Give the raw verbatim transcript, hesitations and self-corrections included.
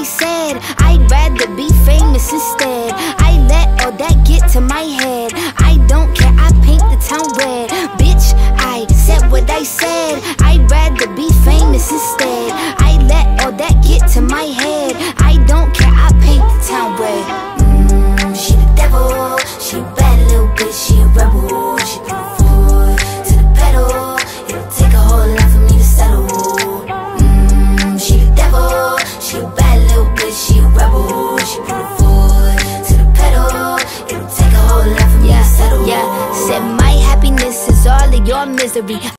I said. I'd rather be famous instead. I let all that get to my head. I don't care, I paint the town red. Bitch, I said what I said. I'd rather be famous instead. I let all that get to my head. I don't care, I paint the town red. Mmm, she the devil. She a bad little bitch, she a rebel. She put her foot to the pedal. It'll take a whole lot for me to settle. Mmm, she the devil. She a bad little bitch, she a rebel. She put her foot to the pedal. It'll take a whole lot for me to settle. Yeah, said my happiness is all of your misery.